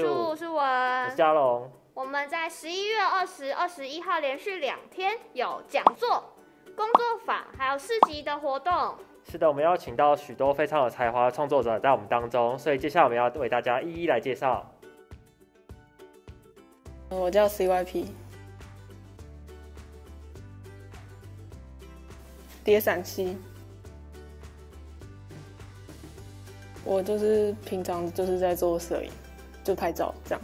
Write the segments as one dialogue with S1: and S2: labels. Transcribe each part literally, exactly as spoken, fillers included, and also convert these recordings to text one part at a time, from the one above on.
S1: 树，
S2: 我是文，
S1: 我是嘉龙。
S2: 我们在十一月二十、二十一号连续两天有讲座、工作坊，还有市集的活动。
S1: 是的，我们邀请到许多非常有才华的创作者在我们当中，所以接下来我们要为大家一一来介绍。
S3: 我叫 C Y P， 叠伞溪。我就是平常就是在做摄影，就拍照这样。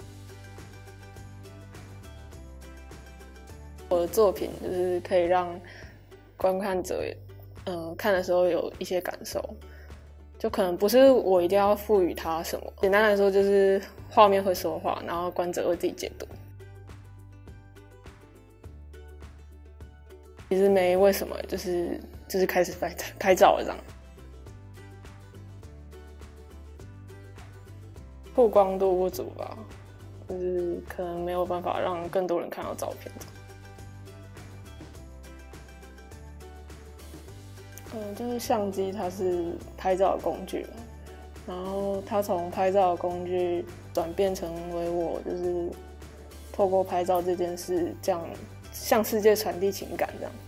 S3: 我的作品就是可以让观看者，呃，看的时候有一些感受，就可能不是我一定要赋予它什么。简单来说，就是画面会说话，然后观者会自己解读。其实没为什么，就是就是开始拍拍照了这样。曝光度不足吧，就是可能没有办法让更多人看到照片。嗯，就是相机它是拍照的工具嘛，然后它从拍照的工具转变成为我就是透过拍照这件事，这样向世界传递情感这样。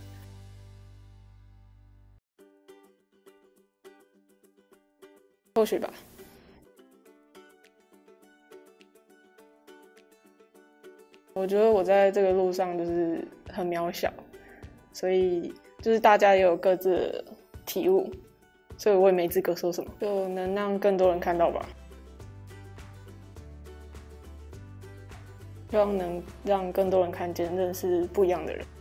S3: 或许吧。我觉得我在这个路上就是很渺小，所以就是大家也有各自的体悟，所以我也没资格说什么，就能让更多人看到吧。希望能让更多人看见，认识不一样的人。